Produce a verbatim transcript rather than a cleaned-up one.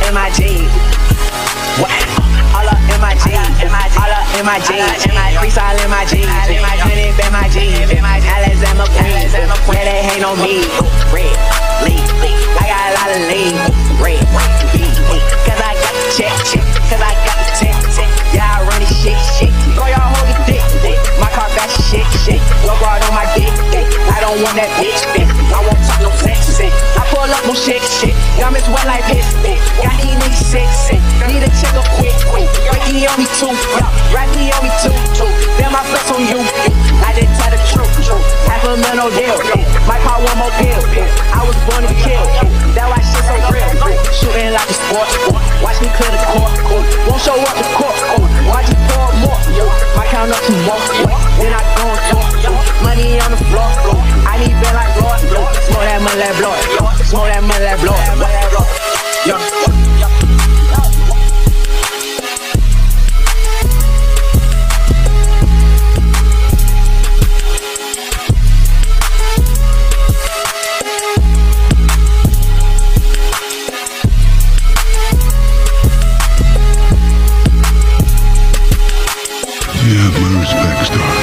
in my jeans. What? All up in my jeans. All up in my jeans. Freestyle in my jeans. Honey in my jeans. Alexander Queen. Yeah, they hate on me. Red, lead. I got a lot of lean. Red, beat. Cause I got the check, check. Cause I got the tech, tech. Yeah, I run this shit, shit. Throw y'all hold the dick, dick. My car fast shit, shit. Go guard on my dick, dick. I don't want that bitch, bitch. I won't talk no sex, shit. I pull up no shit, shit. Y'all miss wet like piss, bitch. Got these niggas sick, sick. Need a check up quick, quick. Ricky on me too, Rocky on me too, too. Then my flex on you. I didn't tell the truth, truth. Half a mil, no deal. My car one more bill. I was born to kill. That why shit so real. Shooting like a sport. Watch me clear the court. Won't show up the court. Watch you pour more. My count up to more. Then I go and talk. Money on the floor. I need bed like Lord. Smoke that money like blood. Smoke that money like blood. Yo. You have my respect, Star.